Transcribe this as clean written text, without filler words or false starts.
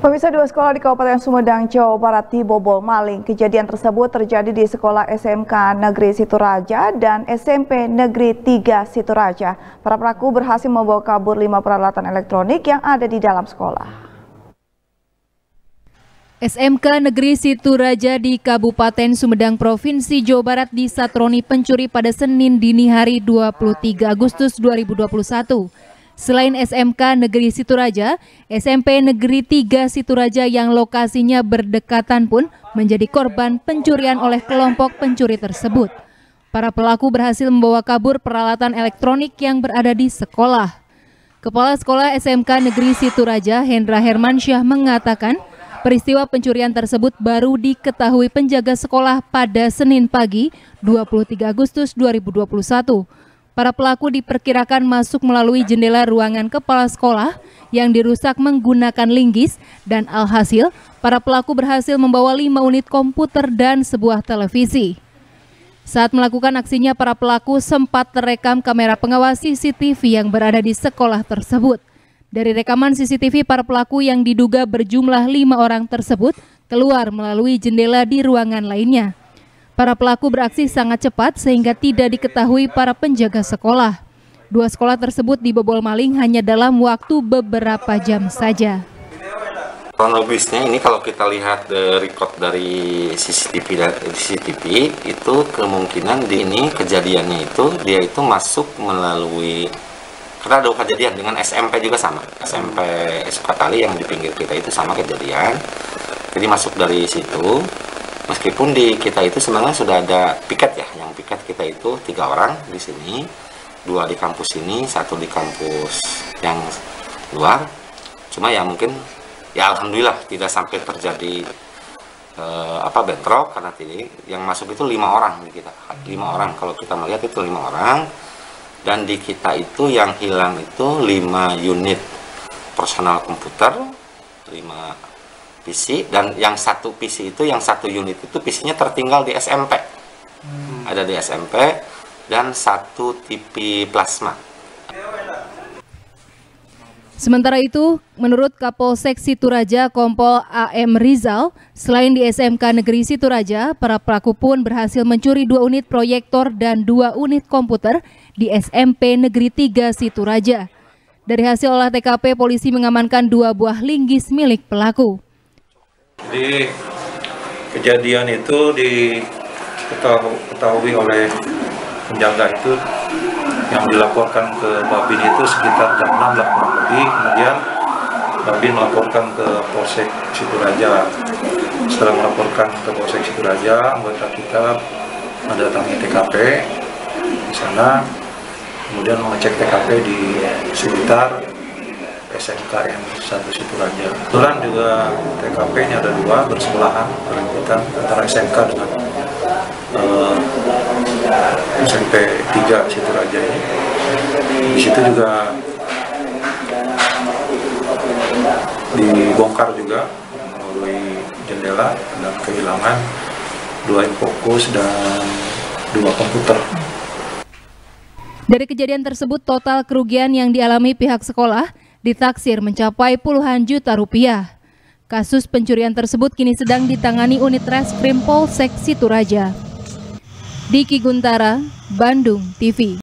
Pemirsa, dua sekolah di Kabupaten Sumedang, Jawa Barat dibobol maling. Kejadian tersebut terjadi di sekolah SMK Negeri Situraja dan SMP Negeri 3 Situraja. Para pelaku berhasil membawa kabur 5 peralatan elektronik yang ada di dalam sekolah. SMK Negeri Situraja di Kabupaten Sumedang, Provinsi Jawa Barat disatroni pencuri pada Senin dini hari 23 Agustus 2021. Selain SMK Negeri Situraja, SMP Negeri 3 Situraja yang lokasinya berdekatan pun menjadi korban pencurian oleh kelompok pencuri tersebut. Para pelaku berhasil membawa kabur peralatan elektronik yang berada di sekolah. Kepala Sekolah SMK Negeri Situraja, Hendra Hermansyah, mengatakan peristiwa pencurian tersebut baru diketahui penjaga sekolah pada Senin pagi 23 Agustus 2021. Para pelaku diperkirakan masuk melalui jendela ruangan kepala sekolah yang dirusak menggunakan linggis dan alhasil para pelaku berhasil membawa 5 unit komputer dan sebuah televisi. Saat melakukan aksinya, para pelaku sempat terekam kamera pengawas CCTV yang berada di sekolah tersebut. Dari rekaman CCTV, para pelaku yang diduga berjumlah 5 orang tersebut keluar melalui jendela di ruangan lainnya. Para pelaku beraksi sangat cepat sehingga tidak diketahui para penjaga sekolah. Dua sekolah tersebut dibobol maling hanya dalam waktu beberapa jam saja. Kronologisnya ini kalau kita lihat record dari CCTV itu kemungkinan di ini kejadiannya itu dia itu masuk melalui, karena ada kejadian dengan SMP juga sama, SMP Sukatali yang di pinggir kita itu sama kejadian. Jadi masuk dari situ. Meskipun di kita itu sebenarnya sudah ada piket ya, yang piket kita itu 3 orang di sini, 2 di kampus ini, 1 di kampus yang luar. Cuma ya mungkin ya alhamdulillah tidak sampai terjadi bentrok, karena yang masuk itu 5 orang di kita, 5 orang kalau kita melihat itu 5 orang, dan di kita itu yang hilang itu 5 unit personal komputer, 5 PC, dan yang 1 PC itu, yang 1 unit itu PC-nya tertinggal di SMP. Ada di SMP, dan 1 TV plasma. Sementara itu, menurut Kapolsek Situraja Kompol AM Rizal, selain di SMK Negeri Situraja, para pelaku pun berhasil mencuri 2 unit proyektor dan 2 unit komputer di SMP Negeri 3 Situraja. Dari hasil olah TKP, polisi mengamankan 2 buah linggis milik pelaku. Di kejadian itu diketahui oleh penjaga itu yang dilaporkan ke Babin itu sekitar jam 6 lah kurang lebih. Kemudian Babin melaporkan ke Polsek Situraja. Setelah melaporkan ke Polsek Situraja, anggota kita mendatangi TKP di sana, kemudian mengecek TKP di sekitar SMKN 1 Situraja. Kebetulan juga TKP-nya ada 2 bersebelahan berhimpitan antara SMK dengan SMP 3 Situraja ini. Di situ juga dibongkar juga melalui jendela dan kehilangan 2 infocus dan 2 komputer. Dari kejadian tersebut, total kerugian yang dialami pihak sekolah ditaksir mencapai puluhan juta rupiah. Kasus pencurian tersebut kini sedang ditangani unit Reskrim Polsek Situraja. Diki Guntara, Bandung TV.